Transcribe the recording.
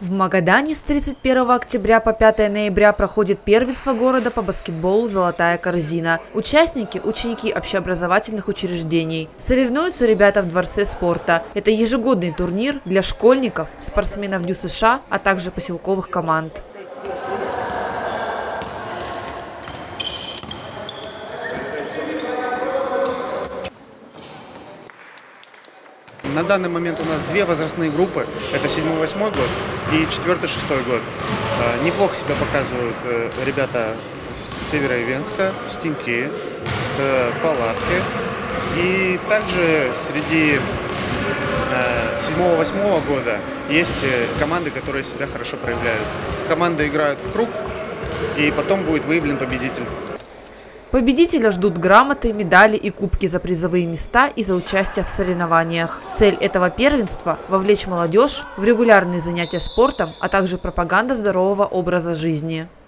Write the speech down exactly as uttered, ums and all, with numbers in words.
В Магадане с тридцать первого октября по пятое ноября проходит первенство города по баскетболу «Золотая корзина». Участники – ученики общеобразовательных учреждений. Соревнуются ребята в Дворце спорта. Это ежегодный турнир для школьников, спортсменов Дю США, а также поселковых команд. На данный момент у нас две возрастные группы. Это седьмой-восьмой год и четвёртый-шестой год. Неплохо себя показывают ребята с Северо-Ивенска, с Тиньки, с Палатки. И также среди седьмого-восьмого года есть команды, которые себя хорошо проявляют. Команды играют в круг, и потом будет выявлен победитель. Победителя ждут грамоты, медали и кубки за призовые места и за участие в соревнованиях. Цель этого первенства – вовлечь молодежь в регулярные занятия спортом, а также пропаганда здорового образа жизни.